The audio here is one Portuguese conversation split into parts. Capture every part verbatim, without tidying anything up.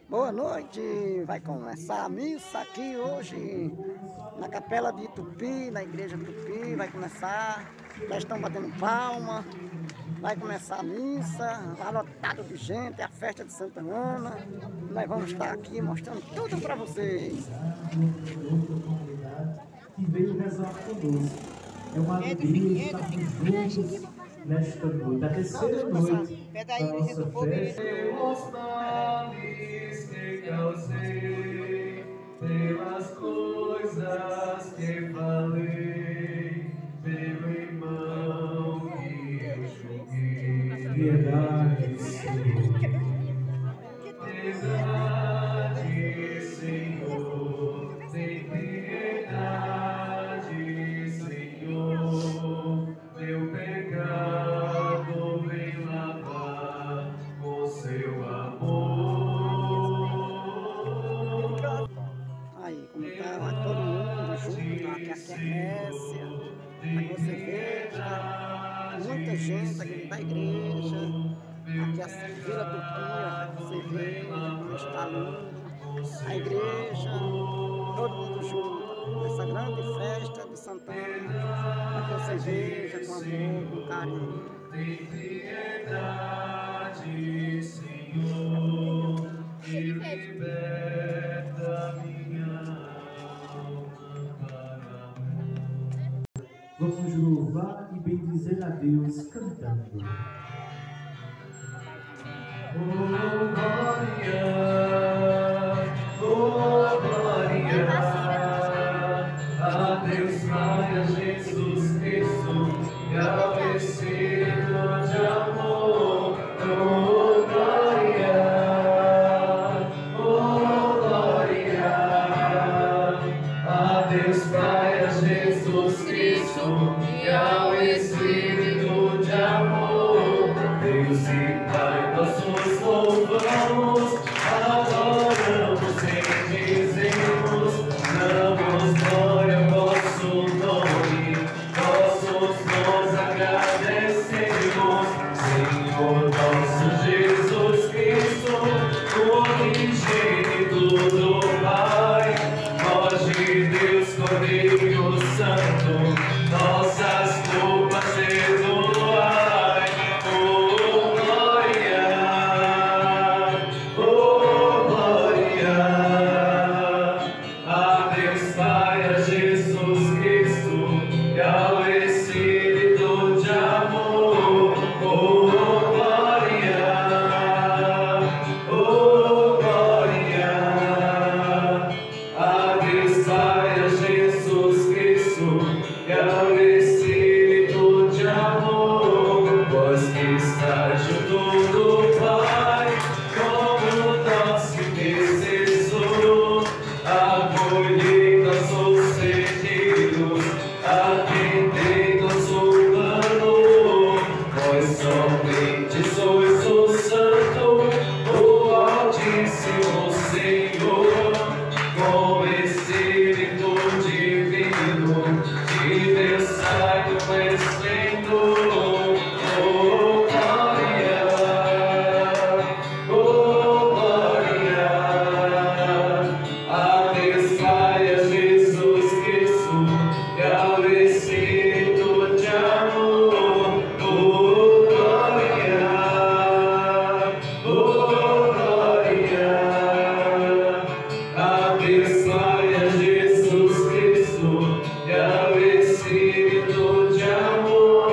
Boa noite, vai começar a missa aqui hoje na capela de Tupi, na igreja Tupi, vai começar, já estão batendo palma, vai começar a missa, vai lotado de gente, é a festa de Santa Ana, nós vamos estar aqui mostrando tudo para vocês. Que veio rezar conosco. É uma alegria estarmos juntos nesta noite, a terceira noite da nossa festa. Os males que causei, pelas coisas que falei, pelo irmão que eu joguei. Piedade, Senhor. Piedade, Senhor, tem piedade, Senhor, meu pecado vem lavar com seu amor. Aí, como tá lá todo mundo junto, tá aqui a quermesse, aqui você veja, muita gente aqui da igreja, aqui a Vila do Pia, você veja como está lindo, a igreja, todo mundo junto, essa grande festa de Santana, aqui você veja com amor, com carinho. Tem piedade, Senhor, que liberta minha alma para amor. Vamos louvar e bendizer a Deus cantando. Oh, glória, oh, glória, a Deus Pai, a Jesus Cristo e ao Espírito de amor. Oh, glória, oh, glória, a Deus Pai, a Jesus Cristo e ao Espírito de amor. Deus e Pai, nós os louvamos, adoramos e bendizemos, damos glória ao vosso nome, nossos nós agradecemos, Senhor nosso Jesus Cristo, o unigênito do Pai, voz de Deus, Cordeiro Santo, nossas culpas perdoai. Oh, glória, oh, glória, a Deus Pai, a Jesus Cristo e ao Espírito de amor. Oh, glória, oh, glória, a Deus Pai, a Jesus Cristo e ao Espírito de amor. Vós que estáis junto do Pai, como nosso intercessor, acolhei nossos pedidos, atendei nosso plano. Vós somente sois o Santo, o Altíssimo Senhor, com Espírito divino, de Deus sai do esplendor. Oh, glória, oh, glória, a Deus Pai, a Jesus Cristo e ao Espírito de amor. Oh, glória, oh, glória, a Deus Pai, a Jesus Cristo e ao Espírito de amor.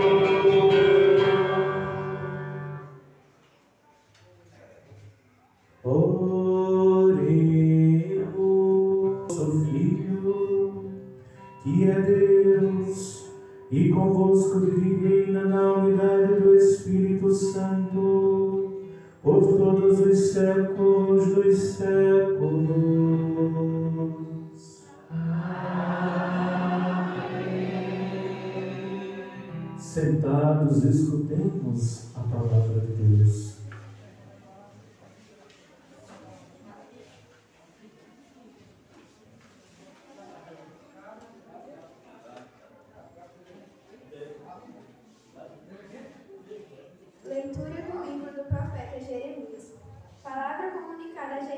Oremos, o Filho, que é Deus, e convosco vive e reina na unidade do Espírito Santo, por todos os séculos dos séculos. Amém. Sentados, escutemos a palavra de Deus. Leitura do livro do profeta Jeremias. Palavra comunicada a Jeremias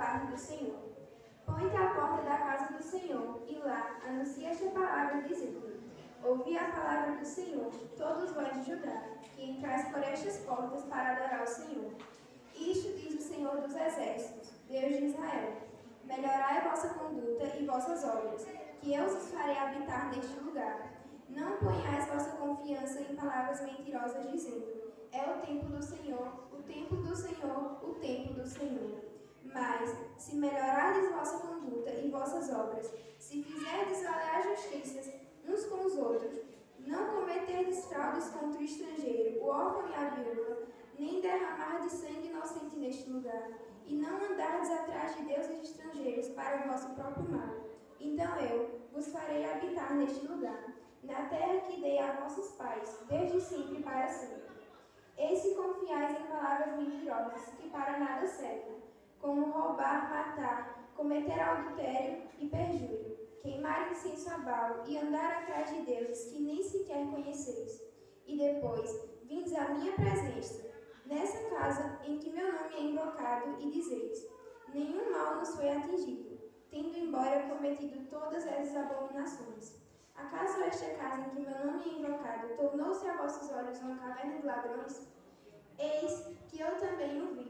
palavra do Senhor. Põe-te à porta da casa do Senhor, e lá anuncia esta palavra, dizendo: ouvi a palavra do Senhor, todos vós de Judá, que entrais por estas portas para adorar o Senhor. Isto diz o Senhor dos Exércitos, Deus de Israel: melhorai a vossa conduta e vossas obras, que eu os farei habitar neste lugar. Não ponhais vossa confiança em palavras mentirosas, dizendo: é o templo do Senhor, o templo do Senhor, o templo do Senhor. Mas, se melhorardes vossa conduta e vossas obras, se fizerdes valer a justiça uns com os outros, não cometerdes fraudes contra o estrangeiro, o órfão e a viúva, nem derramardes sangue inocente neste lugar, e não andardes atrás de deuses estrangeiros para o vosso próprio mal, então eu vos farei habitar neste lugar, na terra que dei a vossos pais, desde sempre e para sempre. Eis que confiais em palavras mentirosas, que para nada servem, como roubar, matar, cometer adultério e perjúrio, queimar incenso a Baal e andar atrás de deuses que nem sequer conheceis. E depois, vindes à minha presença, nessa casa em que meu nome é invocado, e dizeis: nenhum mal nos foi atingido, tendo embora cometido todas essas abominações. Acaso esta casa em que meu nome é invocado tornou-se a vossos olhos uma caverna de ladrões? Eis que eu também o vi,